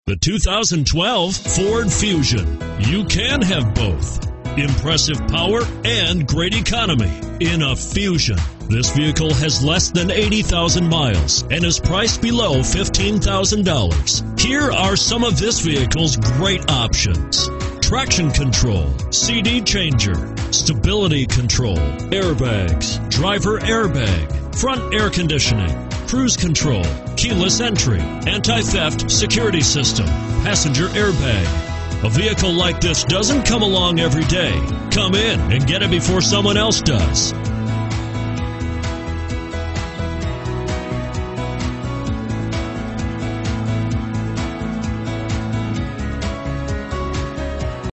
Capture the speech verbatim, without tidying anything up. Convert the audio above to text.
The two thousand twelve Ford Fusion. You can have both. Impressive power and great economy in a Fusion. This vehicle has less than eighty thousand miles and is priced below fifteen thousand dollars. Here are some of this vehicle's great options: traction control, C D changer, stability control, airbags, driver airbag, front air conditioning, cruise control, keyless entry, anti-theft security system, passenger airbag. A vehicle like this doesn't come along every day. Come in and get it before someone else does.